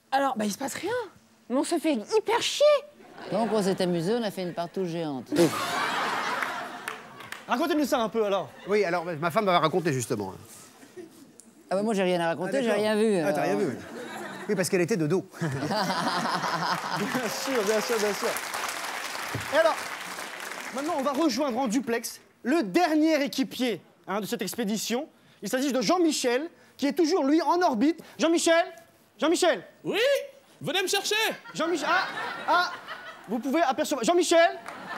Alors, bah il se passe rien. Mais on se fait hyper chier. Donc on s'est amusé, on a fait une partouche géante. Racontez-nous ça un peu, alors. Oui, alors ma femme m'avait raconté justement. Ah bah moi j'ai rien à raconter, j'ai rien vu. Ah, t'as rien vu, oui. Oui, parce qu'elle était de dos. Bien sûr, bien sûr, bien sûr. Et alors, maintenant, on va rejoindre en duplex le dernier équipier de cette expédition. Il s'agit de Jean-Michel, qui est toujours, lui, en orbite. Jean-Michel. Oui. Venez me chercher. Jean-Michel. Ah, vous pouvez apercevoir. Jean-Michel.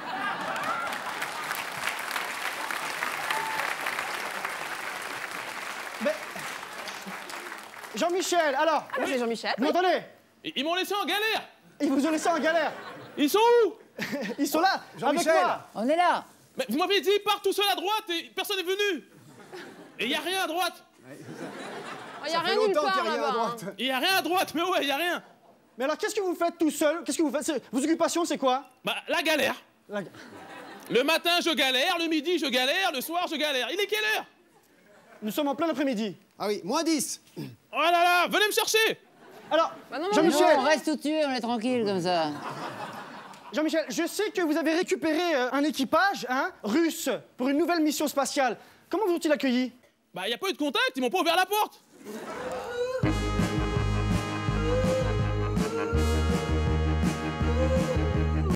Mais... Jean-Michel, alors. Ah, c'est Jean-Michel. Vous m'entendez? Ils m'ont laissé en galère. Ils vous ont laissé en galère. Ils sont où? Ils sont là, avec Jean-Michel. moi. On est là. Mais vous m'avez dit, pars tout seul à droite et personne n'est venu. Et il y a rien à droite. Il y a Ça fait rien nulle longtemps part qu'il y a rien à là-bas. droite. Il y a rien à droite, mais ouais, il y a rien. Mais alors, qu'est-ce que vous faites tout seul? Qu'est-ce que vous faites? Vos occupations, c'est quoi? Bah, la galère. La- Le matin, je galère, le midi, je galère, le soir, je galère. Il est quelle heure? Nous sommes en plein après-midi. Ah oui, -10. Oh là là, venez me chercher. Alors, Bah non, mais Jean-Michel, Non, on reste tout tué, on est tranquille comme ça. Jean-Michel, je sais que vous avez récupéré un équipage russe pour une nouvelle mission spatiale. Comment vous ont-ils accueilli? Bah, y a pas eu de contact, ils m'ont pas ouvert la porte.